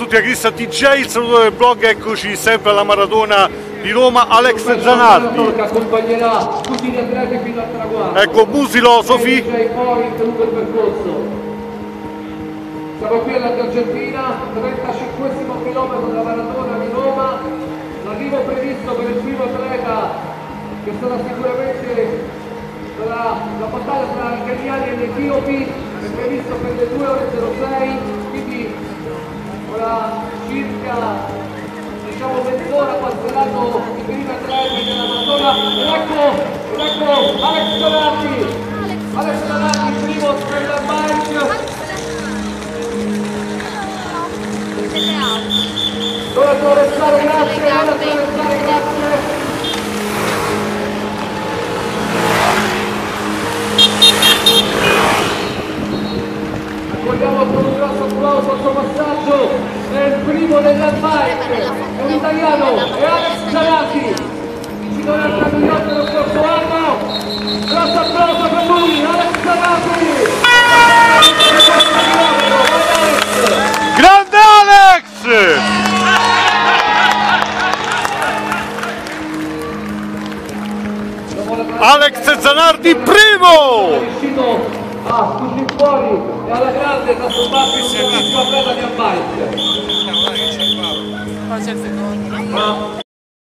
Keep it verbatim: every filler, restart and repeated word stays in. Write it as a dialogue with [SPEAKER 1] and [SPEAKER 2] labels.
[SPEAKER 1] Saluti a Cristian T J, il saluto del blog, eccoci sempre alla maratona di Roma, Alex Zanardi.
[SPEAKER 2] Che accompagnerà tutti gli atleti fino al traguardo.
[SPEAKER 1] Ecco Busilo, Sofì.
[SPEAKER 2] Siamo qui all'Argentina, trentacinquesimo chilometro della maratona di Roma, l'arrivo previsto per il primo atleta che sarà sicuramente la, la battaglia tra i keniani e gli etiopi, è previsto per le due ore zero sei, quindi ora circa diciamo mezz'ora passeranno i primi atleti della maratona. Ed ecco, ed ecco Alex Zanardi, Alex Zanardi, primo Straight Bike. Non attraversare, grazie, non attraversare, grazie. Accogliamo con un grosso applauso il suo passaggio, è il primo dell'Albike, è un italiano, è Alex Zanardi, vincitore del campionato dello scorso anno. Grosso applauso per lui, Alex Zanardi.
[SPEAKER 1] Grande Alex! Alex Zanardi primo!
[SPEAKER 2] È riuscito a uscire fuori e alla grande trasformarsi in un atleta di Albike.